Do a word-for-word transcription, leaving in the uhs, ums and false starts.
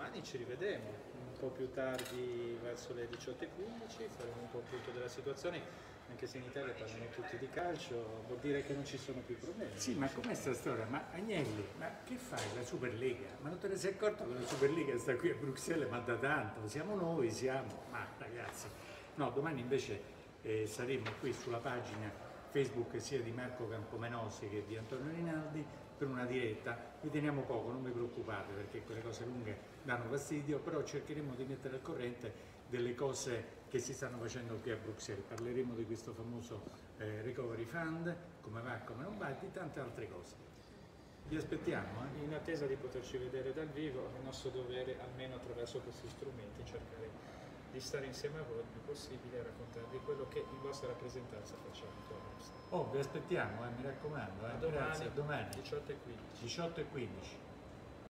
domani ci rivedremo, un po' più tardi verso le diciotto e quindici, faremo un po' il punto della situazione, anche se in Italia parlano tutti di calcio, vuol dire che non ci sono più problemi. Sì, ma com'è sta storia? Ma Agnelli, ma che fai la Superlega? Ma non te ne sei accorto che la Superlega sta qui a Bruxelles, ma da tanto, siamo noi, siamo, ma ragazzi, no, domani invece eh, saremo qui sulla pagina Facebook sia di Marco Campomenosi che di Antonio Rinaldi per una diretta. Vi teniamo poco, non vi preoccupate perché quelle cose lunghe danno fastidio, però cercheremo di mettere al corrente delle cose che si stanno facendo qui a Bruxelles. Parleremo di questo famoso eh, Recovery Fund, come va, come non va, e di tante altre cose. Vi aspettiamo. Eh? In attesa di poterci vedere dal vivo, è nostro dovere, almeno attraverso questi strumenti, cercare di stare insieme a voi il più possibile e raccontarvi quello che in vostra rappresentanza facciamo qua a Bruxelles. Oh, vi aspettiamo, eh, mi raccomando. Eh. A domani, Grazie, a domani. diciotto e quindici. diciotto e quindici.